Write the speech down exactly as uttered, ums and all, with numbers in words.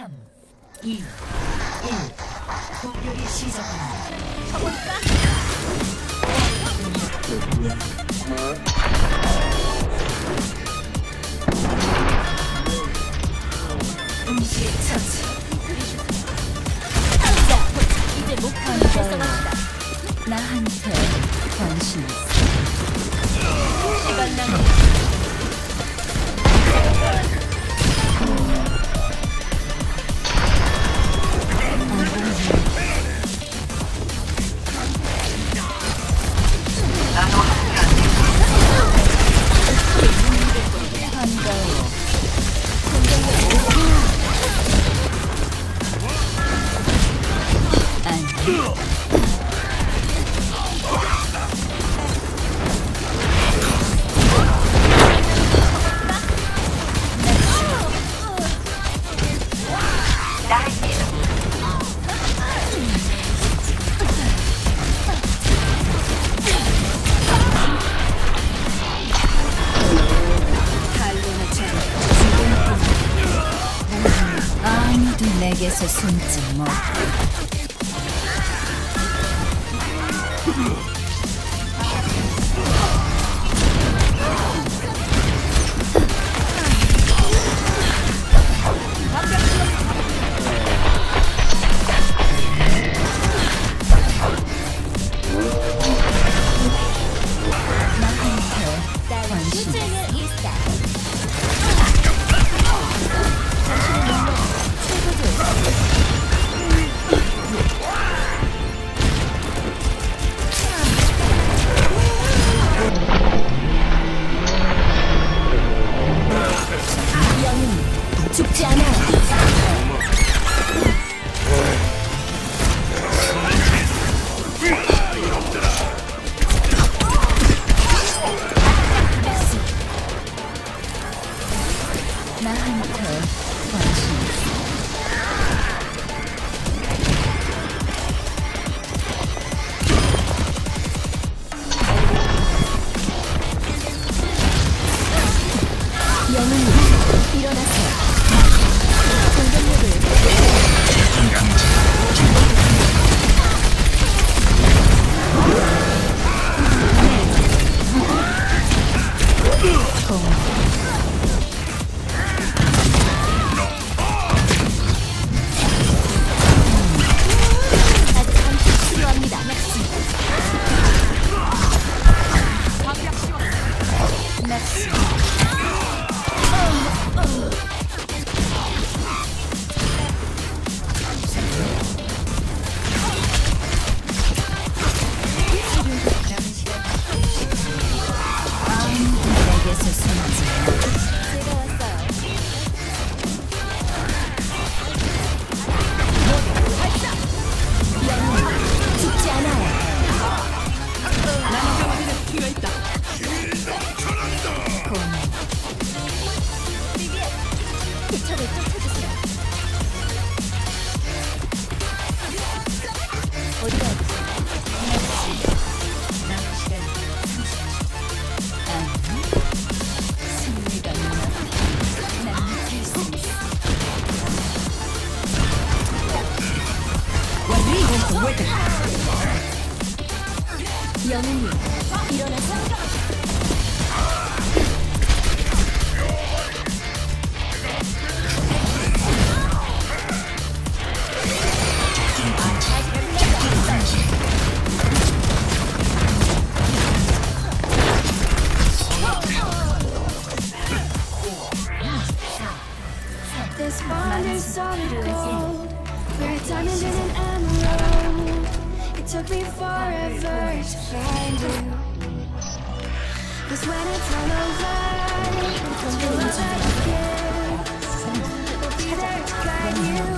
삼, 이, 일. 공격이 시작합니다. 음식 처치. 이제 목표를 달성합니다. 나한테 관심 있어. 시간 낭비. 내게서 숨지 못. 나한테 관심. 죽지 않아. 나한테 관심 있어. 영웅이 일어나세요. 공격력을 아직 한식 필요합니다. 넥스. 내게서 숨지 못. 제가 왔어요. 영웅 죽지 않아요. 기차를 쫓아주세요. 어디가 있어? 남은 시간 아니, 승리가 난 느낄 수 있어. 영웅이 일어나세요. This bond is solid gold. We're a diamond in an emerald. It took me forever to find you. 'Cause when it's all over, you'll love again. We'll be there to guide you.